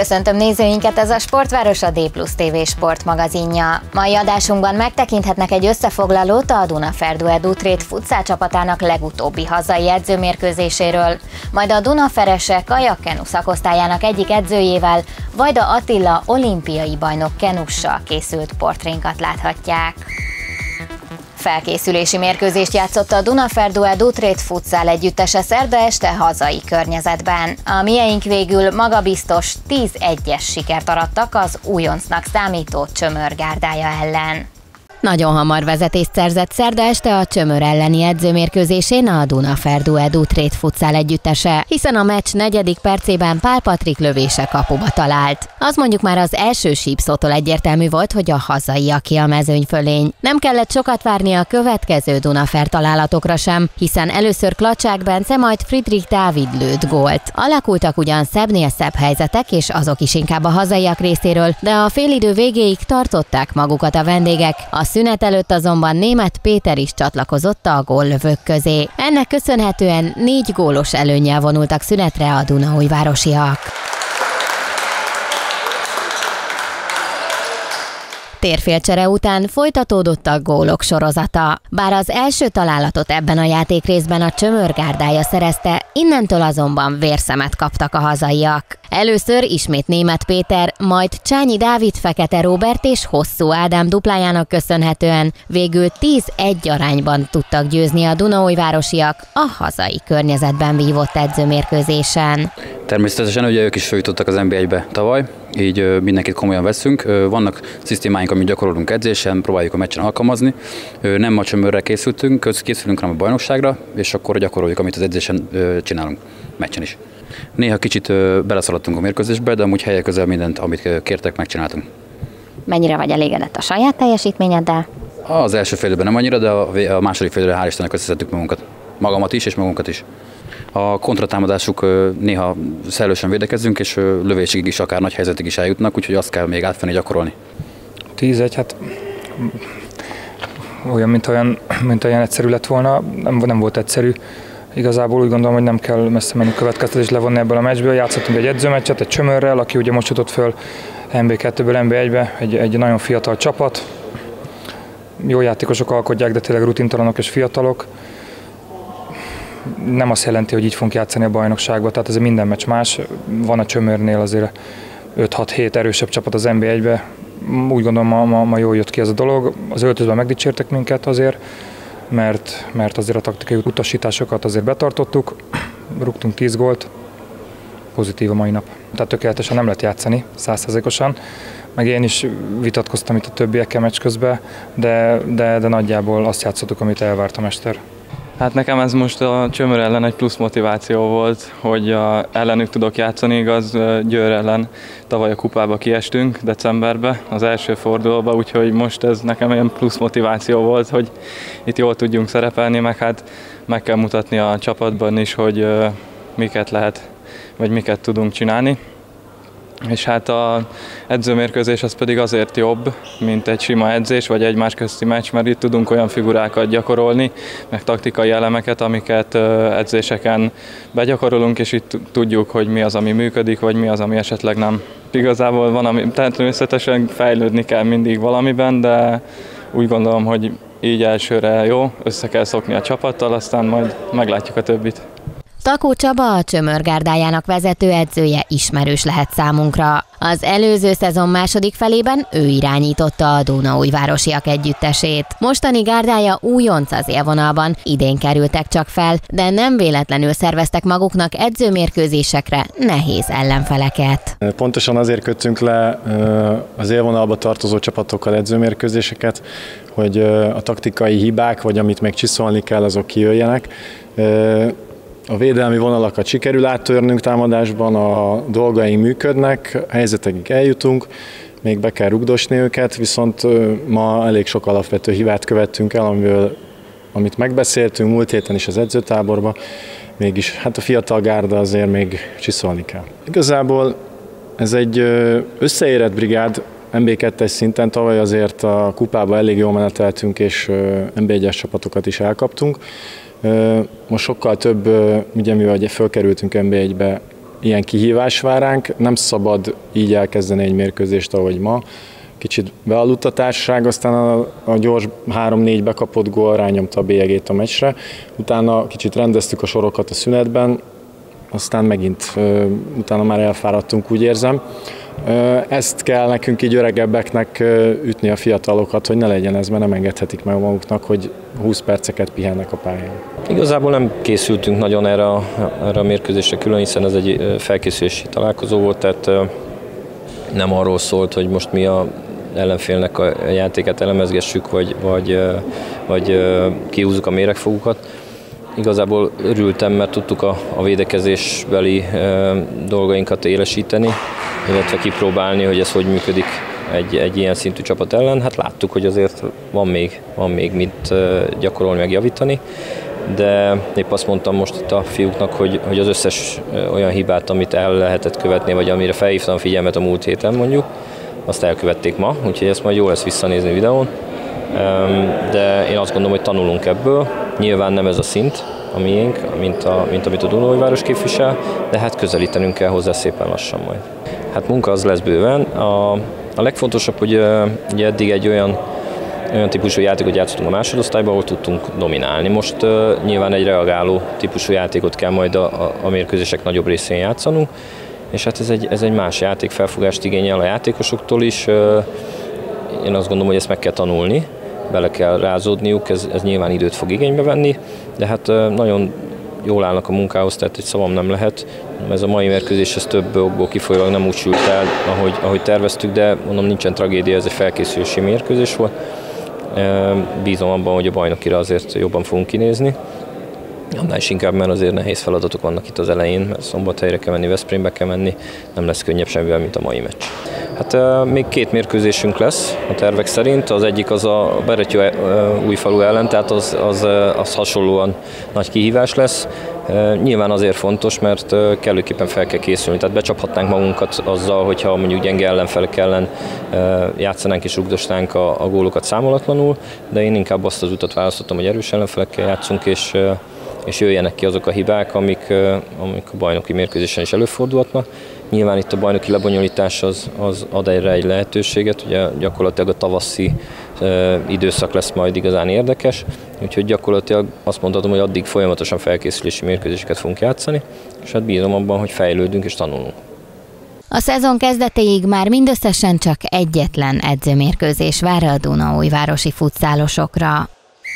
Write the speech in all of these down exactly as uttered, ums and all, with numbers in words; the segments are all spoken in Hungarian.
Köszöntöm nézőinket, ez a Sportváros, a D plusz té vé sportmagazinja. Mai adásunkban megtekinthetnek egy összefoglalót a Dunaferdu Edu Trade futsal csapatának legutóbbi hazai edzőmérkőzéséről, majd a dunaferesek kajakkenu szakosztályának egyik edzőjével, Vajda Attila olimpiai bajnok kenussal készült portrénkat láthatják. Felkészülési mérkőzést játszott a Dunaferdu Edu Trade futsal együttese szerda este hazai környezetben. A mieink végül magabiztos tíz egyes sikert arattak az újoncnak számító Csömör gárdája ellen. Nagyon hamar vezetést szerzett szerda este a Csömör elleni edzőmérkőzésén a Dunaferdu Edu Trade futsal együttese, hiszen a meccs negyedik percében Pál Patrik lövése kapuba talált. Az mondjuk már az első sípszótól egyértelmű volt, hogy a hazaiaké a mezőnyfölény. Nem kellett sokat várni a következő Dunafer találatokra sem, hiszen először Klacsák Bence, majd Friedrich Dávid lőtt gólt. Alakultak ugyan szebbnél szebb helyzetek, és azok is inkább a hazaiak részéről, de a félidő végéig tartották magukat a vendégek. A szünet előtt azonban Németh Péter is csatlakozott a góllövők közé. Ennek köszönhetően négy gólos előnnyel vonultak szünetre a dunaújvárosiak. Térfélcsere után folytatódott a gólok sorozata. Bár az első találatot ebben a játékrészben a Csömör gárdája szerezte, innentől azonban vérszemet kaptak a hazaiak. Először ismét Németh Péter, majd Csányi Dávid, Fekete Róbert és Hosszú Ádám duplájának köszönhetően végül tíz egy arányban tudtak győzni a dunaújvárosiak a hazai környezetben vívott edzőmérkőzésen. Természetesen ugye ők is feljutottak az en bé egybe tavaly, így mindenkit komolyan veszünk. Vannak szisztémáink, amit gyakorolunk edzésen, próbáljuk a meccsen alkalmazni. Nem a Csömörre készültünk, készülünk, hanem a bajnokságra, és akkor gyakoroljuk, amit az edzésen csinálunk, meccsen is. Néha kicsit beleszaladtunk a mérkőzésbe, de amúgy helye közel mindent, amit kértek, megcsináltunk. Mennyire vagy elégedett a saját teljesítményeddel? Az első fél időben nem annyira, de a második fél időben hál' Istennek összeszedtük magunkat. Magamat is, és magunkat is. A kontratámadásuk néha szellősen védekezzünk, és lövésig is, akár nagy helyzetig is eljutnak, úgyhogy azt kell még átvenni, gyakorolni. tíz egy, hát olyan, mint olyan, mint olyan egyszerű lett volna, nem, nem volt egyszerű. Igazából úgy gondolom, hogy nem kell messze menni következtetést levonni ebből a meccsből. Játszottunk egy edzőmeccset, egy Csömörrel, aki ugye most jutott föl en bé kettőből en bé egybe, egy, egy nagyon fiatal csapat. Jó játékosok alkotják, de tényleg rutintalanok és fiatalok. Nem azt jelenti, hogy így fogunk játszani a bajnokságban, tehát ez minden meccs más. Van a Csömörnél azért öt-hat-hét erősebb csapat az en bé egybe. Úgy gondolom, ma, ma, ma jól jött ki ez a dolog. Az öltözben megdicsértek minket azért, mert, mert azért a taktikai utasításokat azért betartottuk. Rúgtunk tíz gólt, pozitív a mai nap. Tehát tökéletesen nem lehet játszani, száz százalékosan. Meg én is vitatkoztam itt a többiekkel meccs közben, de, de, de nagyjából azt játszottuk, amit elvárt a mester. Hát nekem ez most a Csömör ellen egy plusz motiváció volt, hogy a, ellenük tudok játszani, igaz, Győr ellen tavaly a kupába kiestünk decemberbe, az első fordulóba, úgyhogy most ez nekem ilyen plusz motiváció volt, hogy itt jól tudjunk szerepelni, meg hát meg kell mutatni a csapatban is, hogy miket lehet, vagy miket tudunk csinálni. És hát az edzőmérkőzés az pedig azért jobb, mint egy sima edzés, vagy egymás közti meccs, mert itt tudunk olyan figurákat gyakorolni, meg taktikai elemeket, amiket edzéseken begyakorolunk, és itt tudjuk, hogy mi az, ami működik, vagy mi az, ami esetleg nem. Igazából van, ami természetesen fejlődni kell mindig valamiben, de úgy gondolom, hogy így elsőre jó, össze kell szokni a csapattal, aztán majd meglátjuk a többit. Takó Csaba, a Csömör gárdájának vezető edzője ismerős lehet számunkra. Az előző szezon második felében ő irányította a dunaújvárosiak együttesét. Mostani gárdája újonc az élvonalban, idén kerültek csak fel, de nem véletlenül szerveztek maguknak edzőmérkőzésekre nehéz ellenfeleket. Pontosan azért kötünk le az élvonalba tartozó csapatokkal edzőmérkőzéseket, hogy a taktikai hibák, vagy amit még csiszolni kell, azok kijöjjenek. A védelmi vonalakat sikerül áttörnünk támadásban, a dolgaink működnek, helyzetekig eljutunk, még be kell rugdosni őket, viszont ma elég sok alapvető hibát követtünk el, amiből, amit megbeszéltünk múlt héten is az edzőtáborban, mégis hát a fiatal gárda azért még csiszolni kell. Igazából ez egy összeérett brigád, en bé kettes szinten, tavaly azért a kupába elég jól meneteltünk, és en bé egyes csapatokat is elkaptunk. Most sokkal több, ugye mivel fölkerültünk en bé egybe, ilyen kihívás vár ránk, nem szabad így elkezdeni egy mérkőzést, ahogy ma. Kicsit bealudt a társaság, aztán a, a gyors három-négy bekapott gól rányomta a bélyegét a meccsre. Utána kicsit rendeztük a sorokat a szünetben, aztán megint ö, utána már elfáradtunk, úgy érzem. Ö, ezt kell nekünk így öregebbeknek ö, ütni a fiatalokat, hogy ne legyen ez, mert nem engedhetik meg maguknak, hogy húsz perceket pihennek a pályán. Igazából nem készültünk nagyon erre a, erre a mérkőzésre külön, hiszen ez egy felkészülési találkozó volt, tehát ö, nem arról szólt, hogy most mi a ellenfélnek a játékát elemezgessük, vagy, vagy, vagy kihúzzuk a méregfogukat. Igazából örültem, mert tudtuk a, a védekezésbeli e, dolgainkat élesíteni, illetve kipróbálni, hogy ez hogy működik egy, egy ilyen szintű csapat ellen. Hát láttuk, hogy azért van még, van még mit gyakorolni, meg javítani, de épp azt mondtam most itt a fiúknak, hogy, hogy az összes olyan hibát, amit el lehetett követni, vagy amire felhívtam a figyelmet a múlt héten mondjuk, azt elkövették ma, úgyhogy ezt majd jó lesz visszanézni videón. De én azt gondolom, hogy tanulunk ebből. Nyilván nem ez a szint a miénk, mint, a, mint amit a Dunaújváros képvisel, de hát közelítenünk kell hozzá szépen lassan majd. Hát munka az lesz bőven. A, a legfontosabb, hogy ugye eddig egy olyan, olyan típusú játékot játszottunk a másodosztályban, ahol tudtunk dominálni. Most uh, nyilván egy reagáló típusú játékot kell majd a, a, a mérkőzések nagyobb részén játszanunk, és hát ez egy, ez egy más játék, felfogást igényel a játékosoktól is. Én azt gondolom, hogy ezt meg kell tanulni, bele kell rázódniuk, ez, ez nyilván időt fog igénybe venni, de hát nagyon jól állnak a munkához, tehát egy szavam nem lehet. Ez a mai mérkőzés ez több okból kifolyólag nem úgy sült el, ahogy, ahogy terveztük, de mondom, nincsen tragédia, ez egy felkészülési mérkőzés volt. Bízom abban, hogy a bajnokira azért jobban fogunk kinézni. Annál is inkább, mert azért nehéz feladatok vannak itt az elején, mert Szombathelyre kell menni, Veszprémbe kell menni, nem lesz könnyebb semmivel, mint a mai meccs. Hát uh, még két mérkőzésünk lesz a tervek szerint, az egyik az a Berettyóújfalu ellen, tehát az, az, az hasonlóan nagy kihívás lesz. Uh, nyilván azért fontos, mert uh, kellőképpen fel kell készülni, tehát becsaphatnánk magunkat azzal, hogyha mondjuk gyenge ellenfelek ellen uh, játszanánk és rugdosnánk a, a gólokat számolatlanul, de én inkább azt az utat választottam, hogy erős ellenfelekkel játszunk, és uh, és jöjjenek ki azok a hibák, amik, amik a bajnoki mérkőzésen is előfordulhatnak. Nyilván itt a bajnoki lebonyolítás az, az ad erre egy lehetőséget, ugye gyakorlatilag a tavaszi e, időszak lesz majd igazán érdekes, úgyhogy gyakorlatilag azt mondhatom, hogy addig folyamatosan felkészülési mérkőzéseket fogunk játszani, és hát bízom abban, hogy fejlődünk és tanulunk. A szezon kezdetéig már mindösszesen csak egyetlen edzőmérkőzés vár a dunaújvárosi futszálosokra.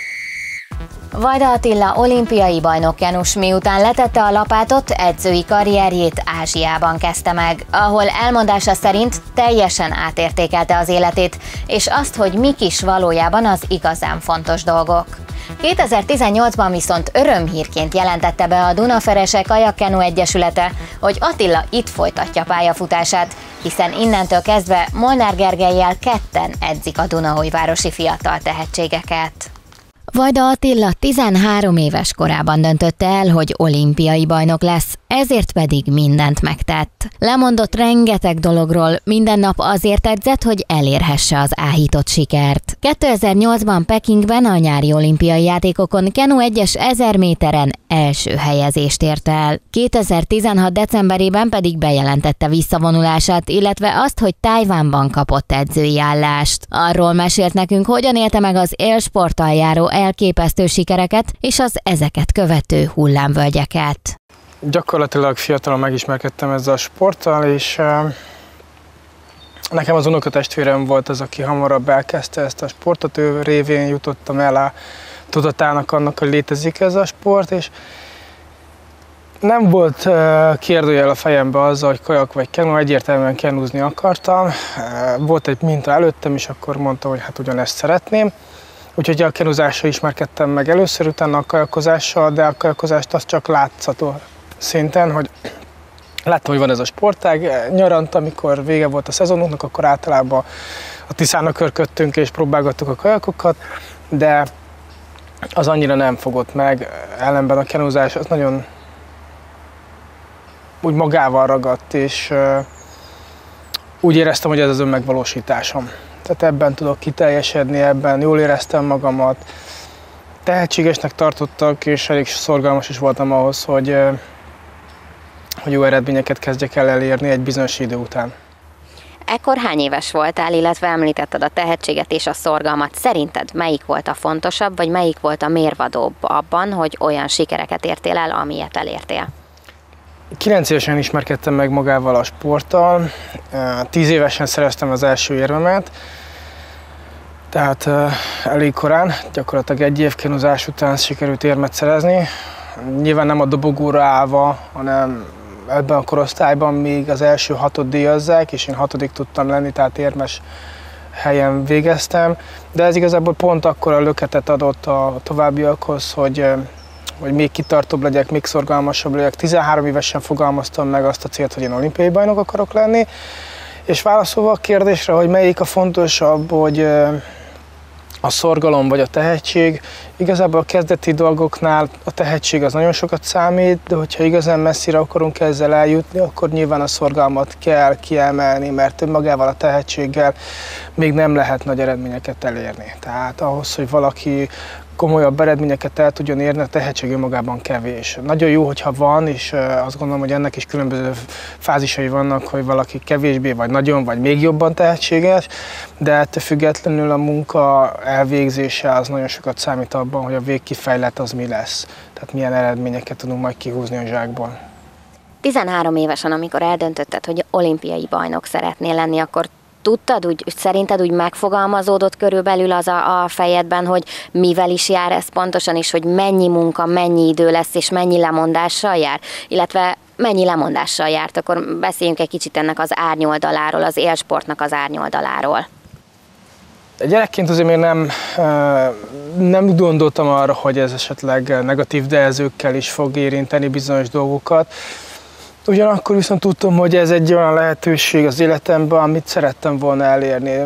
Vajda Attila olimpiai bajnok kenus miután letette a lapátot, edzői karrierjét Ázsiában kezdte meg, ahol elmondása szerint teljesen átértékelte az életét, és azt, hogy mik is valójában az igazán fontos dolgok. kétezer-tizennyolcban viszont örömhírként jelentette be a Dunaferese Kajakkenu Egyesülete, hogy Attila itt folytatja pályafutását, hiszen innentől kezdve Molnár Gergellyel ketten edzik a dunaújvárosi fiatal tehetségeket. Vajda Attila tizenhárom éves korában döntötte el, hogy olimpiai bajnok lesz, ezért pedig mindent megtett. Lemondott rengeteg dologról, minden nap azért edzett, hogy elérhesse az áhított sikert. kétezer-nyolcban Pekingben a nyári olimpiai játékokon kenu egyes ezer méteren első helyezést ért el. kétezer-tizenhat decemberében pedig bejelentette visszavonulását, illetve azt, hogy Tajvánban kapott edzői állást. Arról mesélt nekünk, hogyan élte meg az élsporttal járó elképesztő sikereket és az ezeket követő hullámvölgyeket. Gyakorlatilag fiatalon megismerkedtem ezzel a sporttal, és nekem az unokatestvérem volt az, aki hamarabb elkezdte ezt a sportot, ő révén jutottam el a tudatának annak, hogy létezik ez a sport, és nem volt kérdőjel a fejemben azzal, hogy kajak vagy kenu, egyértelműen kenúzni akartam. Volt egy minta előttem, és akkor mondtam, hogy hát ugyanezt szeretném. Úgyhogy a kenuzással ismerkedtem meg először, utána a kajakozással, de a kajakozást azt csak látszató szinten, hogy láttam, hogy van ez a sportág. Nyarant, amikor vége volt a szezonunknak, akkor általában a Tiszának körködtünk és próbálgattuk a kajakokat, de az annyira nem fogott meg, ellenben a kenuzás az nagyon úgy magával ragadt, és úgy éreztem, hogy ez az önmegvalósításom. Tehát ebben tudok kiteljesedni, ebben jól éreztem magamat. Tehetségesnek tartottak, és elég szorgalmas is voltam ahhoz, hogy, hogy hogy jó eredményeket kezdjek el elérni egy bizonyos idő után. Ekkor hány éves voltál, illetve említetted a tehetséget és a szorgalmat. Szerinted melyik volt a fontosabb, vagy melyik volt a mérvadóbb abban, hogy olyan sikereket értél el, amilyet elértél? Kilenc évesen ismerkedtem meg magával a sporttal, tíz évesen szereztem az első érvemet, tehát elég korán, gyakorlatilag egy év kenuzás után sikerült érmet szerezni. Nyilván nem a dobogóra állva, hanem ebben a korosztályban még az első hatot díjazzák, és én hatodik tudtam lenni, tehát érmes helyen végeztem. De ez igazából pont akkor a löketet adott a továbbiakhoz, hogy, hogy még kitartóbb legyek, még szorgalmasabb legyek. tizenhárom évesen fogalmaztam meg azt a célt, hogy én olimpiai bajnok akarok lenni. És válaszolva a kérdésre, hogy melyik a fontosabb, hogy a szorgalom vagy a tehetség, igazából a kezdeti dolgoknál a tehetség az nagyon sokat számít, de hogyha igazán messzire akarunk ezzel eljutni, akkor nyilván a szorgalmat kell kiemelni, mert önmagával a tehetséggel még nem lehet nagy eredményeket elérni. Tehát ahhoz, hogy valaki komolyabb eredményeket el tudjon érni, a tehetség önmagában kevés. Nagyon jó, hogyha van, és azt gondolom, hogy ennek is különböző fázisai vannak, hogy valaki kevésbé, vagy nagyon, vagy még jobban tehetséges, de ettől függetlenül a munka elvégzése az nagyon sokat számít abban, hogy a végkifejlet az mi lesz. Tehát milyen eredményeket tudunk majd kihúzni a zsákból. tizenhárom évesen, amikor eldöntötted, hogy olimpiai bajnok szeretnél lenni, akkor tudtad, úgy, szerinted úgy megfogalmazódott körülbelül az a, a fejedben, hogy mivel is jár ez pontosan, és hogy mennyi munka, mennyi idő lesz, és mennyi lemondással jár? Illetve mennyi lemondással járt? Akkor beszéljünk egy kicsit ennek az árnyoldaláról, az élsportnak az árnyoldaláról. Gyerekként azért még nem, nem gondoltam arra, hogy ez esetleg negatív jelzőkkel is fog érinteni bizonyos dolgokat. Ugyanakkor viszont tudtam, hogy ez egy olyan lehetőség az életemben, amit szerettem volna elérni.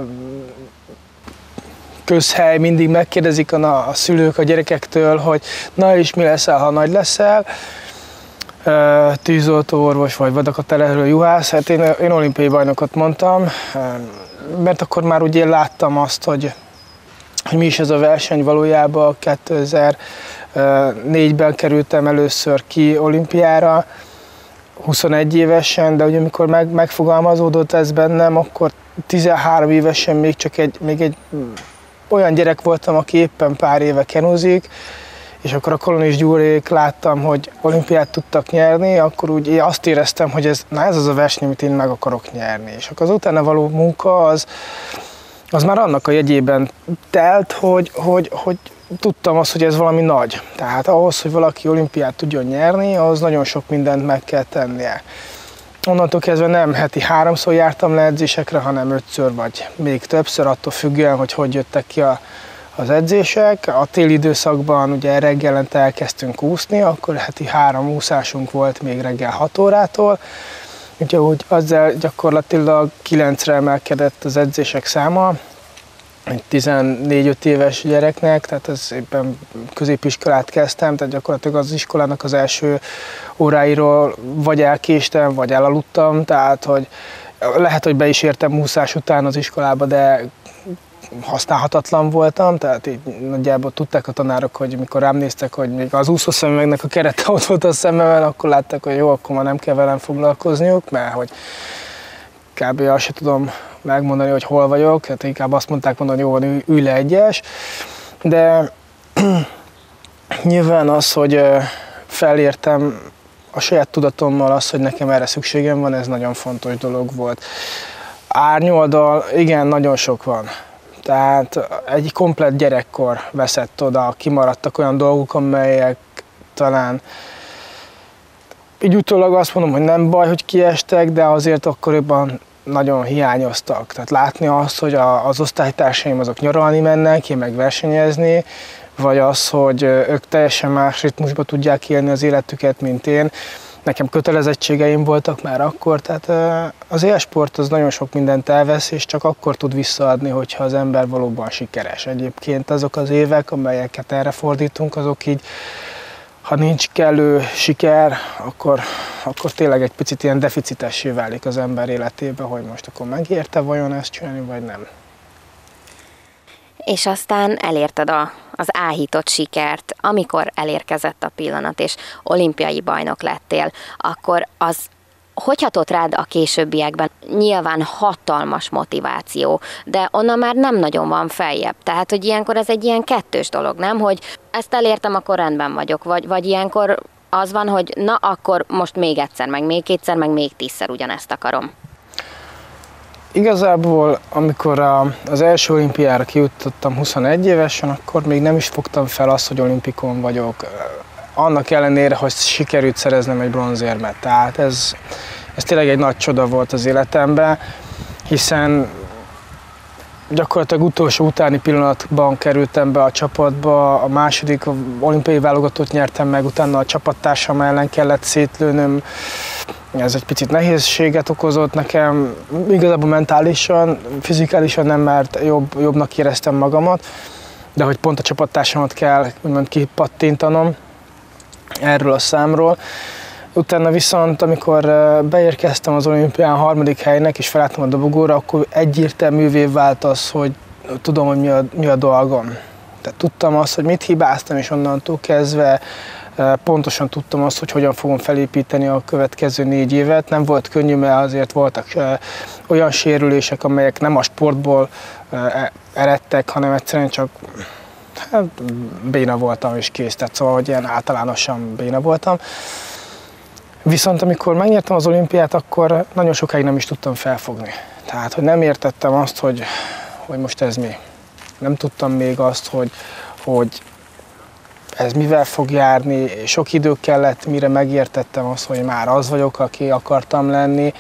Közhely, mindig megkérdezik a, a szülők a gyerekektől, hogy na és mi leszel, ha nagy leszel. Tűzoltó orvos vagy vadakatelelő juhász. Hát én, én olimpiai bajnokot mondtam, mert akkor már ugye láttam azt, hogy, hogy mi is ez a verseny valójában. kétezer-négyben kerültem először ki olimpiára, huszonegy évesen, de ugye amikor meg, megfogalmazódott ez bennem, akkor tizenhárom évesen még csak egy, még egy olyan gyerek voltam, aki éppen pár éve kenúzik, és akkor a Kolonis Gyurék láttam, hogy olimpiát tudtak nyerni, akkor úgy én azt éreztem, hogy ez, na ez az a verseny, amit én meg akarok nyerni. És akkor az utána való munka az, az már annak a jegyében telt, hogy, hogy, hogy tudtam azt, hogy ez valami nagy. Tehát ahhoz, hogy valaki olimpiát tudjon nyerni, ahhoz nagyon sok mindent meg kell tennie. Onnantól kezdve nem heti háromszor jártam le edzésekre, hanem ötször vagy még többször, attól függően, hogy hogy jöttek ki a, az edzések. A téli időszakban ugye reggelente elkezdtünk úszni, akkor heti három úszásunk volt még reggel hat órától. Úgyhogy azzal gyakorlatilag kilencre emelkedett az edzések száma. Egy tizennégy-öt éves gyereknek, tehát ez éppen középiskolát kezdtem, tehát gyakorlatilag az iskolának az első óráiról vagy elkéstem, vagy elaludtam, tehát hogy lehet, hogy be is értem úszás után az iskolába, de használhatatlan voltam, tehát így nagyjából tudták a tanárok, hogy mikor rám néztek, hogy még az úszószemüvegnek a kerete ott volt a szememben, akkor látták, hogy jó, akkor már nem kell velem foglalkozniuk, mert hogy kb. Azt se tudom megmondani, hogy hol vagyok, hát inkább azt mondták mondani, hogy jó van, ülj le egyes, de nyilván az, hogy felértem a saját tudatommal az, hogy nekem erre szükségem van, ez nagyon fontos dolog volt. Árnyoldal, igen, nagyon sok van. Tehát egy komplett gyerekkor veszett oda, kimaradtak olyan dolgok, amelyek talán így utólag azt mondom, hogy nem baj, hogy kiestek, de azért akkoriban nagyon hiányoztak. Tehát látni azt, hogy a, az osztálytársaim azok nyaralni mennek, én meg versenyezni, vagy az, hogy ők teljesen más ritmusba tudják élni az életüket, mint én. Nekem kötelezettségeim voltak már akkor, tehát az élsport az nagyon sok mindent elvesz, és csak akkor tud visszaadni, hogyha az ember valóban sikeres. Egyébként azok az évek, amelyeket erre fordítunk, azok így, ha nincs kellő siker, akkor, akkor tényleg egy picit ilyen deficitessé válik az ember életében, hogy most akkor megérte vajon ezt csinálni, vagy nem. És aztán elérted a az áhított sikert, amikor elérkezett a pillanat, és olimpiai bajnok lettél, akkor az hogy hatott rád a későbbiekben? Nyilván hatalmas motiváció, de onnan már nem nagyon van feljebb. Tehát, hogy ilyenkor ez egy ilyen kettős dolog, nem? Hogy ezt elértem, akkor rendben vagyok, vagy, vagy ilyenkor az van, hogy na, akkor most még egyszer, meg még kétszer, meg még tízszer ugyanezt akarom. Igazából, amikor a, az első olimpiára kijutottam huszonegy évesen, akkor még nem is fogtam fel azt, hogy olimpikon vagyok. Annak ellenére, hogy sikerült szereznem egy bronzérmet. Tehát ez, ez tényleg egy nagy csoda volt az életemben, hiszen gyakorlatilag utolsó utáni pillanatban kerültem be a csapatba, a második olimpiai válogatót nyertem meg, utána a csapattársam ellen kellett szétlőnöm. Ez egy picit nehézséget okozott nekem, igazából mentálisan, fizikálisan nem, mert jobb, jobbnak éreztem magamat, de hogy pont a csapattársamat kell úgymond kipattintanom erről a számról. Utána viszont, amikor beérkeztem az olimpián harmadik helynek, és felálltam a dobogóra, akkor egyértelművé vált az, hogy tudom, hogy mi a, mi a dolgom. Tehát tudtam azt, hogy mit hibáztam, és onnantól kezdve pontosan tudtam azt, hogy hogyan fogom felépíteni a következő négy évet. Nem volt könnyű, mert azért voltak olyan sérülések, amelyek nem a sportból eredtek, hanem egyszerűen csak hát, béna voltam és kész. Tehát szóval, hogy ilyen általánosan béna voltam. Viszont amikor megnyertem az olimpiát, akkor nagyon sokáig nem is tudtam felfogni. Tehát, hogy nem értettem azt, hogy, hogy most ez mi. Nem tudtam még azt, hogy, hogy ez mivel fog járni. Sok idő kellett, mire megértettem azt, hogy már az vagyok, aki akartam lenni.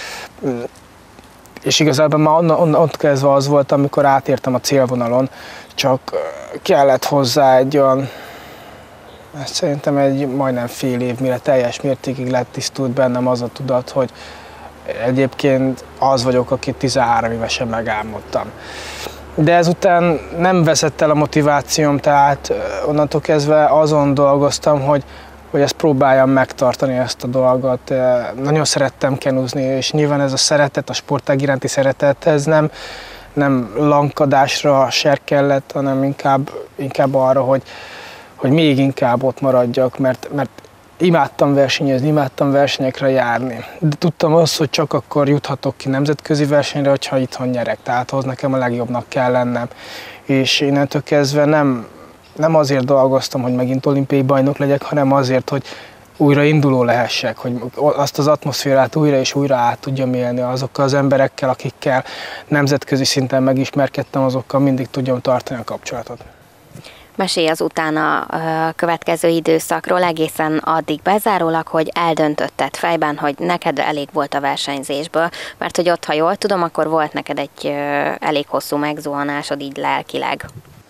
És igazából már onnan, ott kezdve az volt, amikor átértem a célvonalon, csak kellett hozzá egy olyan, szerintem egy majdnem fél év, mire teljes mértékig letisztult bennem az a tudat, hogy egyébként az vagyok, akit tizenhárom évesen megálmodtam. De ezután nem veszett el a motivációm, tehát onnantól kezdve azon dolgoztam, hogy, hogy ezt próbáljam megtartani, ezt a dolgot. Nagyon szerettem kenuzni, és nyilván ez a szeretet, a sportág iránti szeretet, ez nem, nem lankadásra serkellett, hanem inkább, inkább arra, hogy, hogy még inkább ott maradjak, mert, mert imádtam versenyezni, imádtam versenyekre járni. De tudtam azt, hogy csak akkor juthatok ki nemzetközi versenyre, hogyha itthon nyerek. Tehát ahhoz nekem a legjobbnak kell lennem. És innentől kezdve nem, nem azért dolgoztam, hogy megint olimpiai bajnok legyek, hanem azért, hogy újra induló lehessek, hogy azt az atmoszférát újra és újra át tudjam élni azokkal az emberekkel, akikkel nemzetközi szinten megismerkedtem, azokkal mindig tudjam tartani a kapcsolatot. Mesélj azután a következő időszakról egészen addig bezárólag, hogy eldöntötted fejben, hogy neked elég volt a versenyzésből, mert hogy ott, ha jól tudom, akkor volt neked egy elég hosszú megzuhanásod így lelkileg.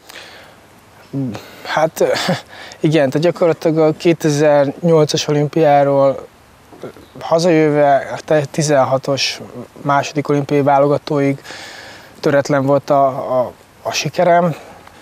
Hát igen, tehát gyakorlatilag a kétezer-nyolcas olimpiáról hazajöve a tizenhatos második olimpiai válogatóig töretlen volt a, a, a sikerem.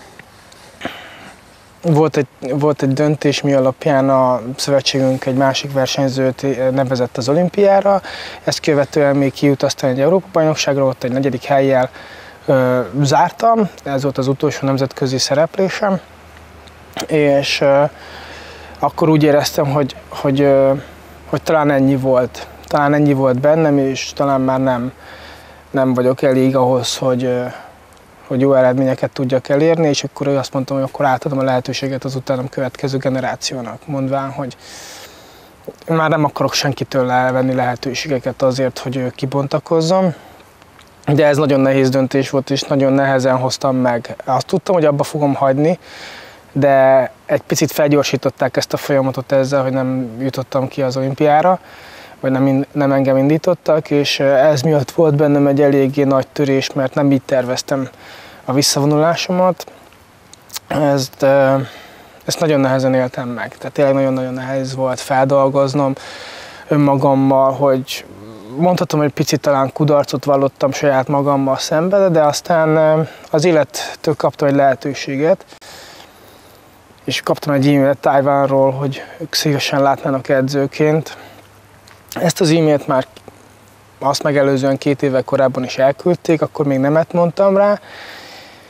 Volt egy, volt egy döntés, mi alapján a szövetségünk egy másik versenyzőt nevezett az olimpiára. Ezt követően még kiutaztam egy Európa-bajnokságra, ott egy negyedik hellyel ö, zártam. Ez volt az utolsó nemzetközi szereplésem. És ö, akkor úgy éreztem, hogy, hogy, ö, hogy talán ennyi volt. Talán ennyi volt bennem, és talán már nem, nem vagyok elég ahhoz, hogy ö, hogy jó eredményeket tudjak elérni, és akkor azt mondtam, hogy akkor átadom a lehetőséget az utánam következő generációnak, mondván, hogy már nem akarok senkitől elvenni lehetőségeket azért, hogy ő kibontakozzon. De ez nagyon nehéz döntés volt, és nagyon nehezen hoztam meg. Azt tudtam, hogy abba fogom hagyni, de egy picit felgyorsították ezt a folyamatot ezzel, hogy nem jutottam ki az olimpiára, vagy nem, nem engem indítottak, és ez miatt volt bennem egy eléggé nagy törés, mert nem így terveztem a visszavonulásomat. Ezt, ezt nagyon nehezen éltem meg, tehát tényleg nagyon-nagyon nehéz volt feldolgoznom önmagammal, hogy mondhatom, hogy picit talán kudarcot vallottam saját magammal szemben, de aztán az élettől kaptam egy lehetőséget, és kaptam egy e-mailt Tajvánról, hogy ők szívesen látnának edzőként. Ezt az e-mailt már azt megelőzően két évvel korábban is elküldték, akkor még nemet mondtam rá,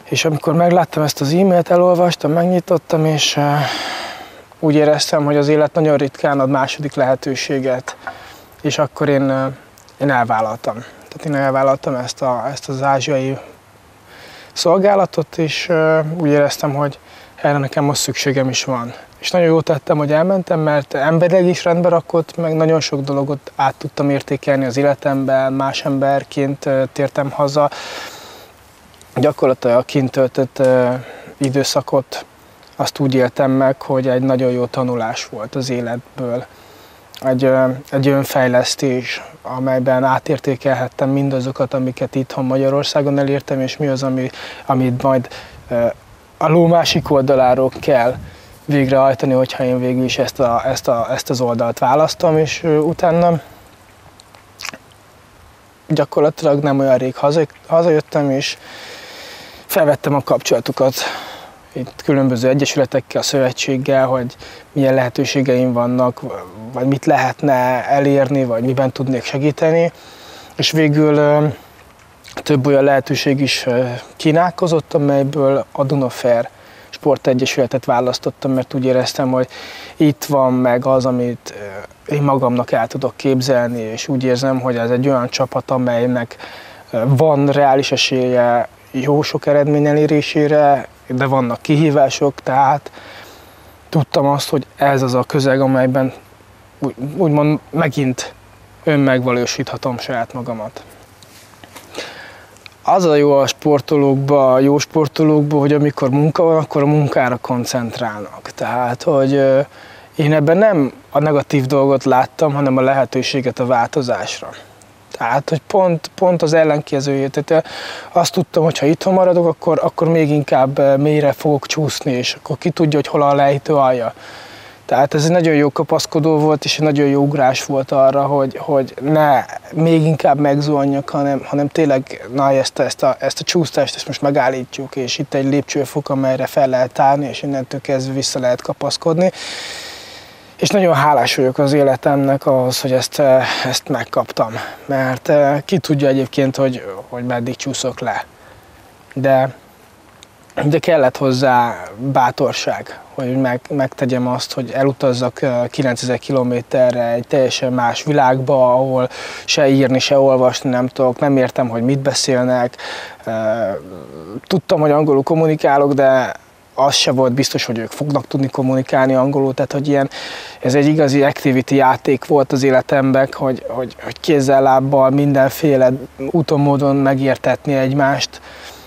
És amikor megláttam ezt az e-mailt, elolvastam, megnyitottam, és uh, úgy éreztem, hogy az élet nagyon ritkán ad második lehetőséget, és akkor én, uh, én elvállaltam. Tehát én elvállaltam ezt, a, ezt az ázsiai szolgálatot, és uh, úgy éreztem, hogy erre nekem most szükségem is van. És nagyon jót tettem, hogy elmentem, mert emberileg is rendbe rakott, meg nagyon sok dologot át tudtam értékelni az életemben, más emberként uh, tértem haza. Gyakorlatilag a kint töltött uh, időszakot azt úgy éltem meg, hogy egy nagyon jó tanulás volt az életből. Egy, uh, egy önfejlesztés, amelyben átértékelhettem mindazokat, amiket itthon Magyarországon elértem, és mi az, ami, amit majd uh, a ló másik oldaláról kell végrehajtani, hogyha én végül is ezt, a, ezt, a, ezt az oldalt választom, és uh, utána gyakorlatilag nem olyan rég haza, hazajöttem, és felvettem a kapcsolatukat itt különböző egyesületekkel, a szövetséggel, hogy milyen lehetőségeim vannak, vagy mit lehetne elérni, vagy miben tudnék segíteni. És végül több olyan lehetőség is kínálkozott, amelyből a Dunafer Sportegyesületet választottam, mert úgy éreztem, hogy itt van meg az, amit én magamnak el tudok képzelni, és úgy érzem, hogy ez egy olyan csapat, amelynek van reális esélye jó sok eredmény elérésére, de vannak kihívások, tehát tudtam azt, hogy ez az a közeg, amelyben úgymond megint önmegvalósíthatom saját magamat. Az a jó a sportolókban, a jó sportolókban, hogy amikor munka van, akkor a munkára koncentrálnak. Tehát, hogy én ebben nem a negatív dolgot láttam, hanem a lehetőséget a változásra. Tehát, hogy pont, pont az ellenkezőjét. Tehát azt tudtam, hogy ha itthon maradok, akkor, akkor még inkább mélyre fogok csúszni, és akkor ki tudja, hogy hol a lejtő alja. Tehát ez egy nagyon jó kapaszkodó volt, és egy nagyon jó ugrás volt arra, hogy, hogy ne még inkább megzuhanjak, hanem, hanem tényleg na, ezt, a, ezt, a, ezt a csúsztást ezt most megállítjuk, és itt egy lépcsőfok, amelyre fel lehet állni, és innentől kezdve vissza lehet kapaszkodni. És nagyon hálás vagyok az életemnek ahhoz, hogy ezt, ezt megkaptam, mert ki tudja egyébként, hogy, hogy meddig csúszok le. De, de kellett hozzá bátorság, hogy meg, megtegyem azt, hogy elutazzak kilencezer kilométerre egy teljesen más világba, ahol se írni, se olvasni nem tudok, nem értem, hogy mit beszélnek. Tudtam, hogy angolul kommunikálok, de az se volt biztos, hogy ők fognak tudni kommunikálni angolul, tehát hogy ilyen, ez egy igazi activity játék volt az életemben, hogy, hogy, hogy kézzel, lábbal, mindenféle úton, módon megértetni egymást.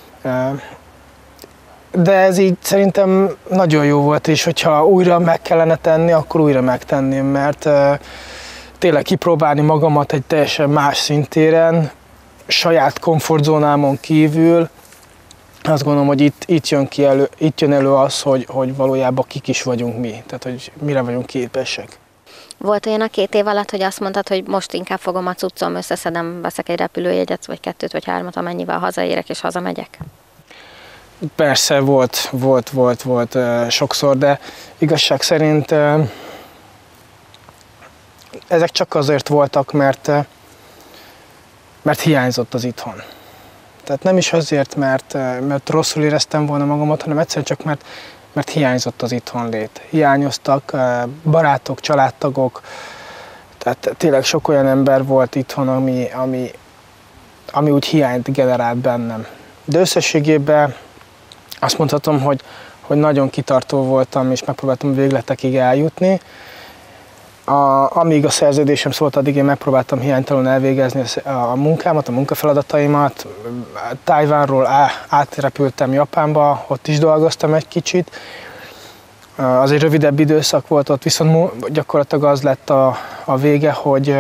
De ez így szerintem nagyon jó volt, és hogyha újra meg kellene tenni, akkor újra megtenném, mert tényleg kipróbálni magamat egy teljesen más szintéren, saját komfortzónámon kívül, azt gondolom, hogy itt, itt, jön, ki elő, itt jön elő az, hogy, hogy valójában kik is vagyunk mi, tehát hogy mire vagyunk képesek. Volt olyan a két év alatt, hogy azt mondtad, hogy most inkább fogom a cuccom, összeszedem, veszek egy repülőjegyet, vagy kettőt, vagy hármat, amennyivel hazaérek és hazamegyek? Persze, volt, volt, volt, volt uh, sokszor, de igazság szerint uh, ezek csak azért voltak, mert, uh, mert hiányzott az itthon. Tehát nem is azért, mert, mert rosszul éreztem volna magamat, hanem egyszerűen csak mert, mert hiányzott az itthonlét. Hiányoztak barátok, családtagok, tehát tényleg sok olyan ember volt itthon, ami, ami, ami úgy hiányt generált bennem. De összességében azt mondhatom, hogy, hogy nagyon kitartó voltam, és megpróbáltam a végletekig eljutni. A, amíg a szerződésem szólt, addig én megpróbáltam hiánytalanul elvégezni a munkámat, a munkafeladataimat. Tajvánról átrepültem Japánba, ott is dolgoztam egy kicsit. Az egy rövidebb időszak volt ott, viszont gyakorlatilag az lett a, a vége, hogy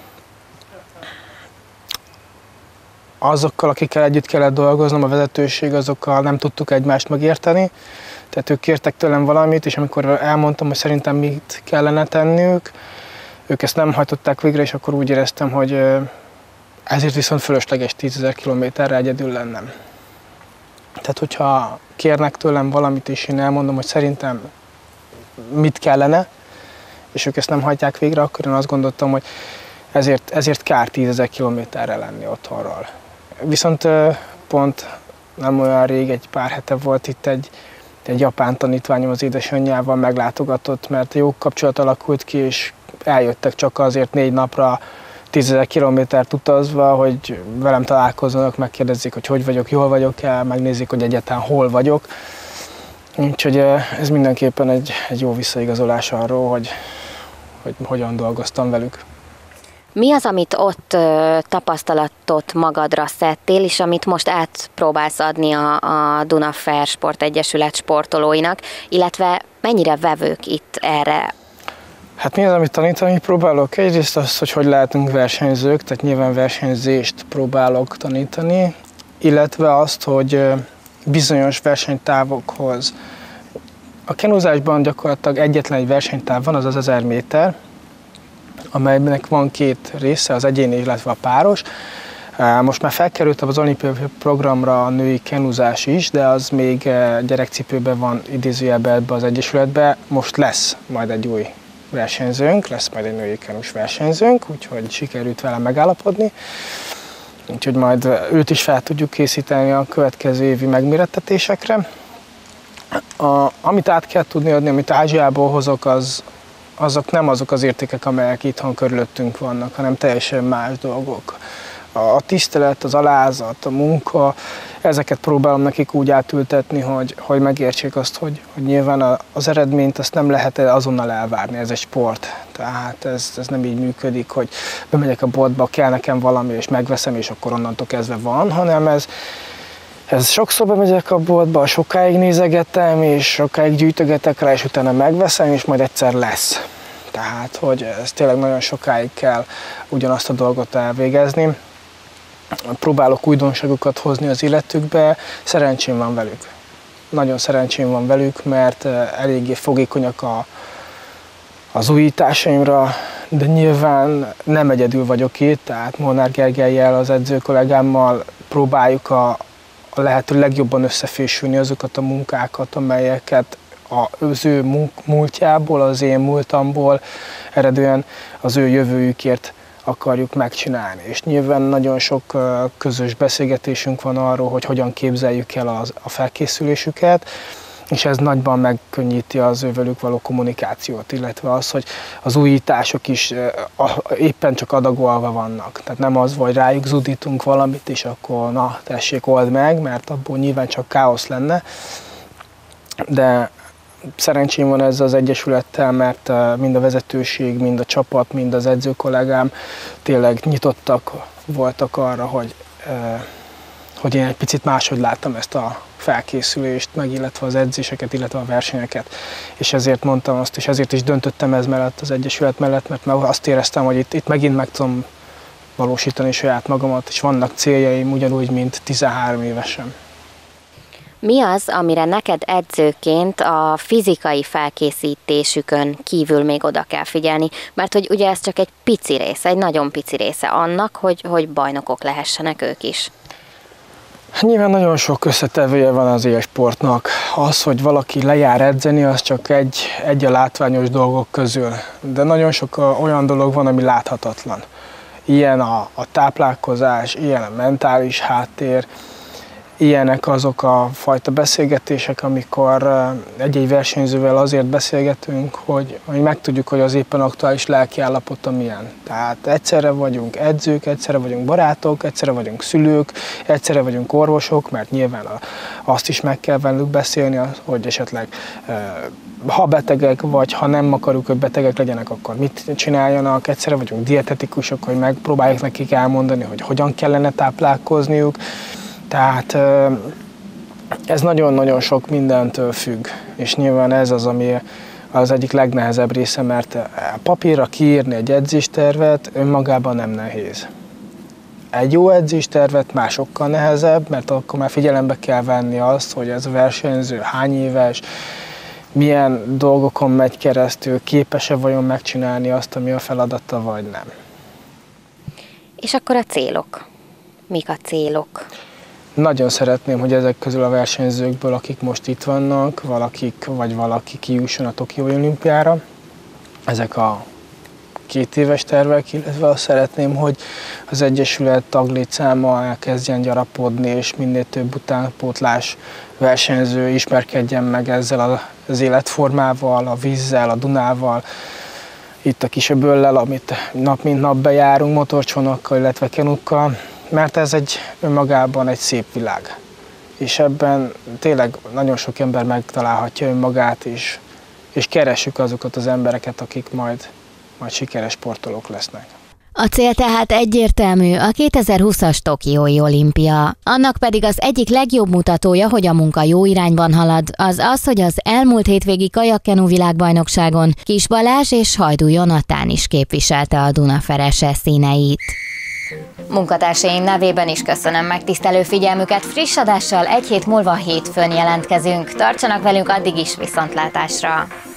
azokkal, akikkel együtt kellett dolgoznom, a vezetőség, azokkal nem tudtuk egymást megérteni. Tehát ők kértek tőlem valamit, és amikor elmondtam, hogy szerintem mit kellene tenniük, ők ezt nem hajtották végre, és akkor úgy éreztem, hogy ezért viszont fölösleges tízezer kilométerre egyedül lennem. Tehát, hogyha kérnek tőlem valamit, és én elmondom, hogy szerintem mit kellene, és ők ezt nem hajtják végre, akkor én azt gondoltam, hogy ezért, ezért kár tízezer kilométerre lenni otthonról. Viszont pont Nem olyan rég, egy pár hete volt itt egy, egy japán tanítványom az édesanyjával meglátogatott, mert jó kapcsolat alakult ki, és eljöttek csak azért négy napra tízezer kilométert utazva, hogy velem találkozzanak, megkérdezzék, hogy hogy vagyok, jól vagyok-e, megnézzék, hogy egyáltalán hol vagyok. Úgyhogy ez mindenképpen egy, egy jó visszaigazolás arról, hogy, hogy hogyan dolgoztam velük. Mi az, amit ott ö, tapasztalatot magadra szedtél, és amit most átpróbálsz adni a, a Duna Fair Sportegyesület sportolóinak, illetve mennyire vevők itt erre? Hát mi az, amit tanítani próbálok? Egyrészt az, hogy hogy lehetünk versenyzők, tehát nyilván versenyzést próbálok tanítani, illetve azt, hogy bizonyos versenytávokhoz. A kenuzásban gyakorlatilag egyetlen egy versenytáv van, az az ezer méter, amelynek van két része, az egyéni, illetve a páros. Most már felkerültem az olimpiai programra a női kenuzás is, de az még gyerekcipőben van idézőjelben ebbe az egyesületbe. Most lesz majd egy új versenyzőnk, lesz majd egy női kenus versenyzőnk, úgyhogy sikerült vele megállapodni. Úgyhogy majd őt is fel tudjuk készíteni a következő évi megmérettetésekre. A, amit át kell tudni adni, amit Ázsiából hozok, az, azok nem azok az értékek, amelyek itthon körülöttünk vannak, hanem teljesen más dolgok. A, a tisztelet, az alázat, a munka, ezeket próbálom nekik úgy átültetni, hogy, hogy megértsék azt, hogy, hogy nyilván az eredményt azt nem lehet azonnal elvárni, ez egy sport. Tehát ez, ez nem így működik, hogy bemegyek a boltba, kell nekem valami, és megveszem, és akkor onnantól kezdve van, hanem ez, ez sokszor bemegyek a boltba, sokáig nézegetem, és sokáig gyűjtögetek rá, és utána megveszem, és majd egyszer lesz. Tehát, hogy ez tényleg nagyon sokáig kell ugyanazt a dolgot elvégezni. Próbálok újdonságokat hozni az életükbe, szerencsém van velük. Nagyon szerencsém van velük, mert eléggé fogékonyak a, az újításaimra, de nyilván nem egyedül vagyok itt, tehát Molnár Gergellyel, az edző kollégámmal próbáljuk a, a lehető legjobban összefésülni azokat a munkákat, amelyeket az ő múltjából, az én múltamból eredően az ő jövőjükért akarjuk megcsinálni. És nyilván nagyon sok közös beszélgetésünk van arról, hogy hogyan képzeljük el az, a felkészülésüket, és ez nagyban megkönnyíti az ővelük való kommunikációt, illetve az, hogy az újítások is éppen csak adagolva vannak. Tehát nem az, hogy rájuk zudítunk valamit, és akkor na, tessék, old meg, mert abból nyilván csak káosz lenne. De szerencsém van ezzel az egyesülettel, mert mind a vezetőség, mind a csapat, mind az edző kollégám tényleg nyitottak voltak arra, hogy, hogy én egy picit máshogy láttam ezt a felkészülést, meg illetve az edzéseket, illetve a versenyeket. És ezért mondtam azt, és ezért is döntöttem ez mellett, az egyesület mellett, mert azt éreztem, hogy itt, itt megint meg tudom valósítani saját magamat, és vannak céljaim ugyanúgy, mint tizenhárom évesen. Mi az, amire neked edzőként a fizikai felkészítésükön kívül még oda kell figyelni? Mert hogy ugye ez csak egy pici része, egy nagyon pici része annak, hogy, hogy bajnokok lehessenek ők is. Nyilván nagyon sok összetevője van az élsportnak. Az, hogy valaki lejár edzeni, az csak egy, egy a látványos dolgok közül. De nagyon sok olyan dolog van, ami láthatatlan. Ilyen a, a táplálkozás, ilyen a mentális háttér, ilyenek azok a fajta beszélgetések, amikor egy-egy versenyzővel azért beszélgetünk, hogy, hogy megtudjuk, hogy az éppen aktuális lelki állapota milyen. Tehát egyszerre vagyunk edzők, egyszerre vagyunk barátok, egyszerre vagyunk szülők, egyszerre vagyunk orvosok, mert nyilván a, azt is meg kell velük beszélni, hogy esetleg ha betegek, vagy ha nem akarjuk, hogy betegek legyenek, akkor mit csináljanak. Egyszerre vagyunk dietetikusok, hogy megpróbáljuk nekik elmondani, hogy hogyan kellene táplálkozniuk. Tehát ez nagyon-nagyon sok mindentől függ, és nyilván ez az, ami az egyik legnehezebb része, mert papírra kiírni egy edzéstervet önmagában nem nehéz. Egy jó edzéstervet már sokkal nehezebb, mert akkor már figyelembe kell venni azt, hogy ez a versenyző hány éves, milyen dolgokon megy keresztül, képes-e vajon megcsinálni azt, ami a feladata, vagy nem. És akkor a célok. Mik a célok? Nagyon szeretném, hogy ezek közül a versenyzőkből, akik most itt vannak, valakik vagy valaki kijusson a Tokiói olimpiára. Ezek a két éves tervek, illetve azt szeretném, hogy az Egyesület taglétszáma elkezdjen gyarapodni, és minél több utánpótlás versenyző ismerkedjen meg ezzel az életformával, a vízzel, a Dunával, itt a Kisöböllel, amit nap mint nap bejárunk motorcsónakkal, illetve kenukkal, mert ez egy önmagában egy szép világ. És ebben tényleg nagyon sok ember megtalálhatja önmagát, és, és keressük azokat az embereket, akik majd, majd sikeres sportolók lesznek. A cél tehát egyértelmű, a kétezer-húszas Tokiói olimpia. Annak pedig az egyik legjobb mutatója, hogy a munka jó irányban halad, az az, hogy az elmúlt hétvégi kajakkenu világbajnokságon Kis Balázs és Hajdú Jonatán is képviselte a Dunaferese színeit. Munkatársaim nevében is köszönöm megtisztelő figyelmüket, friss adással egy hét múlva hétfőn jelentkezünk. Tartsanak velünk addig is, viszontlátásra!